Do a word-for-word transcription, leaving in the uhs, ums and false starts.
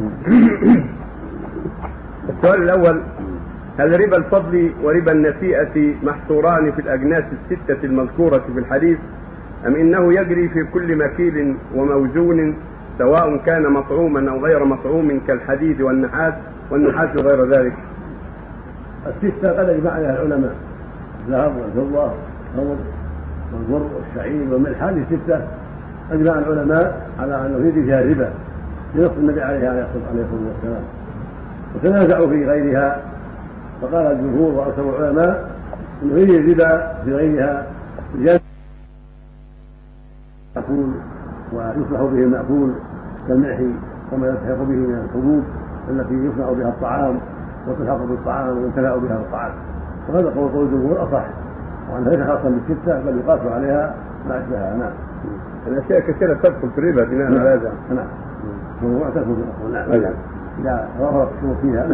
السؤال الأول: هل ربا الفضل وربا النسيئة محصوران في الأجناس الستة المذكورة في الحديث، أم إنه يجري في كل مكيل وموزون سواء كان مطعوما أو غير مطعوم كالحديد والنحاس والنحاس وغير ذلك؟ الستة قد أجمع عليها العلماء: الذهب والفضة والتمر والبر والشعير والملح. هذه الستة أجمع العلماء على أنه يجري فيها الربا بنص النبي عليه الصلاة والسلام، وتنازعوا في غيرها، فقال الجمهور وأكثر العلماء أنه يجري الربا في غيرها بجانب المأكول ويصلح به المأكول كالملح وما يلتحق به من الحبوب التي يصنع بها الطعام وتلحق بالطعام وينتفع بها الطعام. وهذا قول قول الجمهور أصح، وأنها ليس خاصا بالستة بل يقاس عليها ما أشبهها. نعم. الأشياء كثيرة تدخل في الربا بناء على هذا. نعم. هو تدخل في الأصل. نعم. إذا ظهرت الشروط فيها.